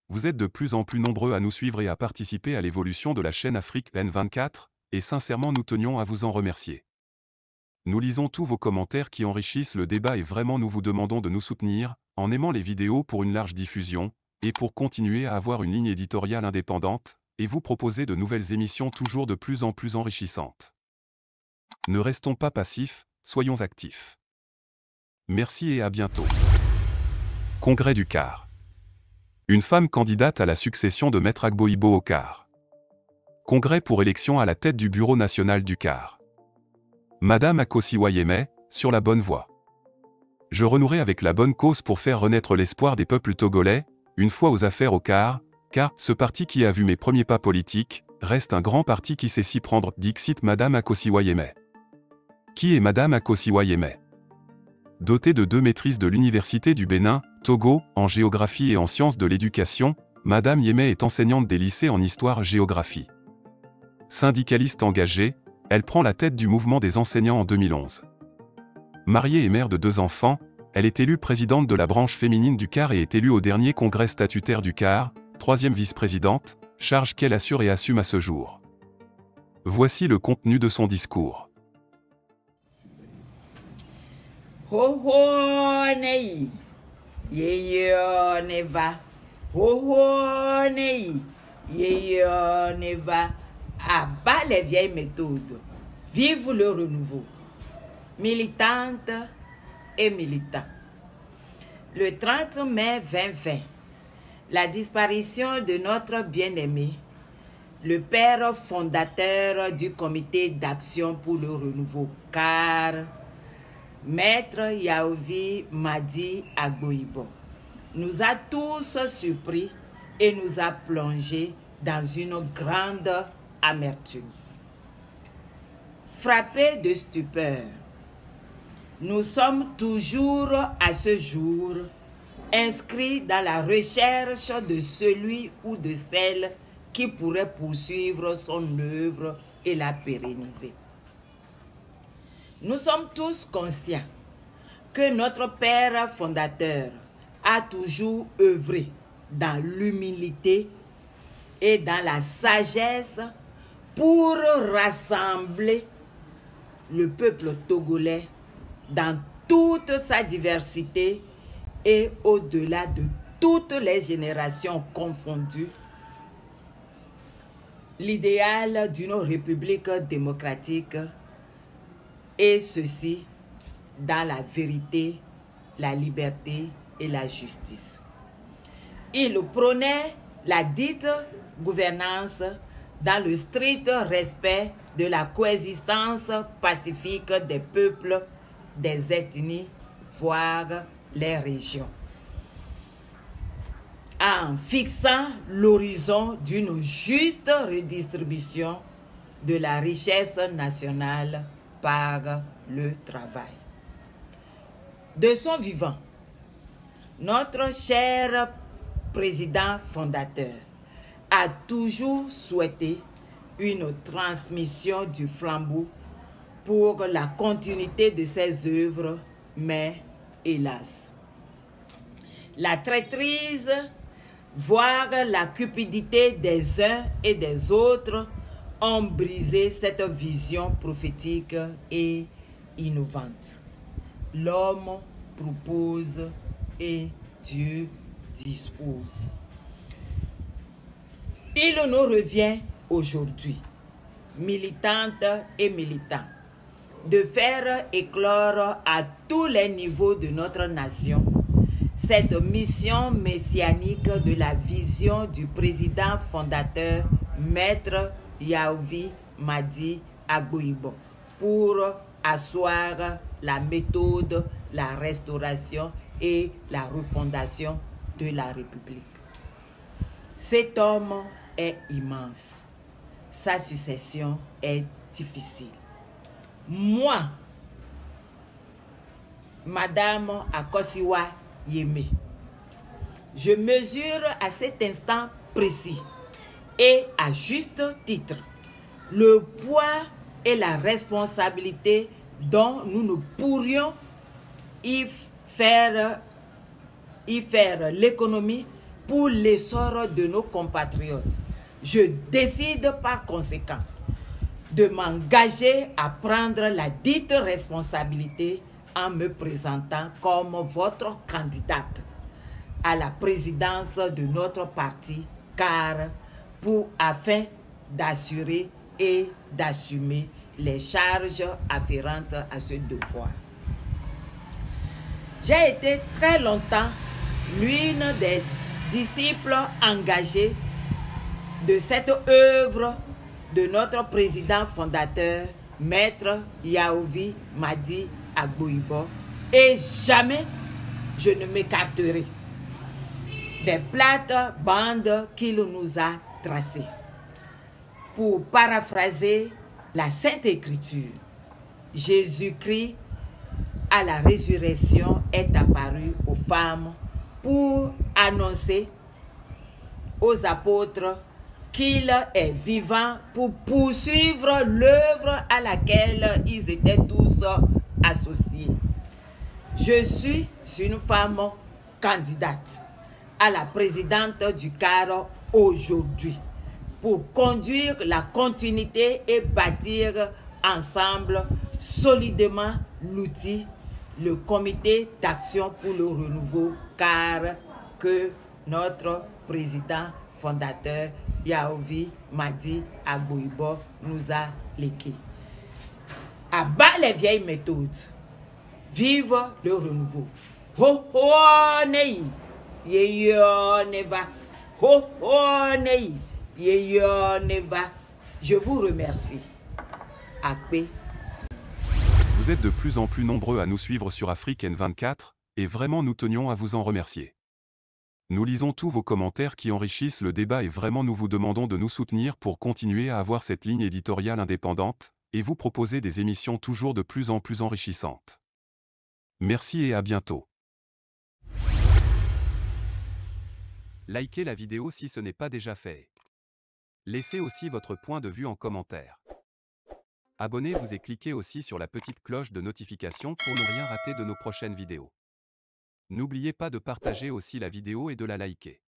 vous êtes de plus en plus nombreux à nous suivre et à participer à l'évolution de la chaîne Afrique N24, et sincèrement nous tenions à vous en remercier. Nous lisons tous vos commentaires qui enrichissent le débat et vraiment nous vous demandons de nous soutenir, en aimant les vidéos pour une large diffusion, et pour continuer à avoir une ligne éditoriale indépendante, et vous proposer de nouvelles émissions toujours de plus en plus enrichissantes. Ne restons pas passifs, soyons actifs. Merci et à bientôt. Congrès du CAR. Une femme candidate à la succession de Maître Agbo-Ibo au CAR. Congrès pour élection à la tête du Bureau national du CAR. Madame Akosiwa Yeme, sur la bonne voie. Je renouerai avec la bonne cause pour faire renaître l'espoir des peuples togolais, une fois aux affaires au CAR, car ce parti qui a vu mes premiers pas politiques, reste un grand parti qui sait s'y prendre, dixit Madame Akosiwa Yeme. Qui est Madame Akosiwa Yeme? Dotée de 2 maîtrises de l'Université du Bénin, Togo, en géographie et en sciences de l'éducation, Madame Yeme est enseignante des lycées en histoire-géographie. Syndicaliste engagée, elle prend la tête du mouvement des enseignants en 2011. Mariée et mère de 2 enfants, elle est élue présidente de la branche féminine du CAR et est élue au dernier congrès statutaire du CAR, 3e vice-présidente, charge qu'elle assure et assume à ce jour. Voici le contenu de son discours. Ho ho nei, yeyo ne va. Ho ho nei, yeyo ne va. À bas les vieilles méthodes. Vive le renouveau. Militantes et militants. Le 30 mai 2020, la disparition de notre bien-aimé, le père fondateur du comité d'action pour le renouveau, CAR, Maître Yaovi Madi Agbo-Ibo, nous a tous surpris et nous a plongés dans une grande amertume. Frappés de stupeur, nous sommes toujours à ce jour inscrits dans la recherche de celui ou de celle qui pourrait poursuivre son œuvre et la pérenniser. Nous sommes tous conscients que notre père fondateur a toujours œuvré dans l'humilité et dans la sagesse pour rassembler le peuple togolais dans toute sa diversité et au-delà de toutes les générations confondues, l'idéal d'une république démocratique, et ceci dans la vérité, la liberté et la justice. Il prônait la dite gouvernance dans le strict respect de la coexistence pacifique des peuples, des ethnies, voire les régions, en fixant l'horizon d'une juste redistribution de la richesse nationale par le travail. De son vivant, notre cher président fondateur a toujours souhaité une transmission du flambeau pour la continuité de ses œuvres, mais hélas, la traîtrise, voire la cupidité des uns et des autres ont brisé cette vision prophétique et innovante. L'homme propose et Dieu dispose. Il nous revient aujourd'hui, militantes et militants, de faire éclore à tous les niveaux de notre nation cette mission messianique de la vision du président fondateur, Maître Yaovi Madi Agbo-Ibo, pour asseoir la méthode, la restauration et la refondation de la République. Cet homme est immense. Sa succession est difficile. Moi, Madame Akosiwa Yeme, je mesure à cet instant précis et à juste titre le poids et la responsabilité dont nous ne pourrions y faire l'économie pour l'essor de nos compatriotes. Je décide par conséquent de m'engager à prendre la dite responsabilité en me présentant comme votre candidate à la présidence de notre parti, afin d'assurer et d'assumer les charges afférentes à ce devoir. J'ai été très longtemps l'une des disciples engagés de cette œuvre de notre président fondateur, Maître Yaovi Madi Agboibo, et jamais je ne m'écarterai des plates-bandes qu'il nous a tracées. Pour paraphraser la Sainte Écriture, Jésus-Christ à la résurrection est apparu aux femmes pour annoncer aux apôtres qu'il est vivant pour poursuivre l'œuvre à laquelle ils étaient tous associés. Je suis une femme candidate à la présidente du CAR aujourd'hui pour conduire la continuité et bâtir ensemble solidement l'outil, le comité d'action pour le renouveau CAR que notre président fondateur Yaovi Madi Agboibo nous a légué. À bas les vieilles méthodes, vive le renouveau. Ho ho nei, yeyo neva. Ho ho nei, yeyo neva. Je vous remercie. Akpe. Vous êtes de plus en plus nombreux à nous suivre sur Afrique N24, et vraiment nous tenions à vous en remercier. Nous lisons tous vos commentaires qui enrichissent le débat et vraiment nous vous demandons de nous soutenir pour continuer à avoir cette ligne éditoriale indépendante, et vous proposer des émissions toujours de plus en plus enrichissantes. Merci et à bientôt. Likez la vidéo si ce n'est pas déjà fait. Laissez aussi votre point de vue en commentaire. Abonnez-vous et cliquez aussi sur la petite cloche de notification pour ne rien rater de nos prochaines vidéos. N'oubliez pas de partager aussi la vidéo et de la liker.